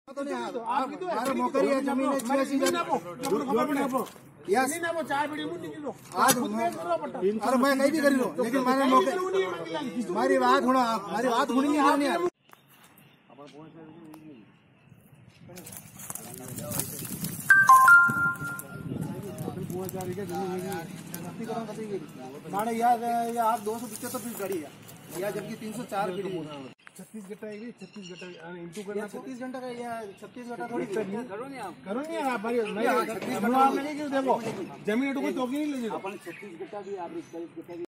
मोकरी है जमीन है 86 अरे मैं नहीं भी करी लो लेकिन मैंने हमारी बात होनी नहीं है। साढ़े या आप 275 फीट गाड़ी है या जबकि 304 फीट 36 घंटा है 36 घंटा इंटू करना 36 घंटा का या 36 घंटा थोड़ी करो नहीं आप भाई नहीं देखो जमीन तो कोई तो नहीं ले 36 घंटा भी आप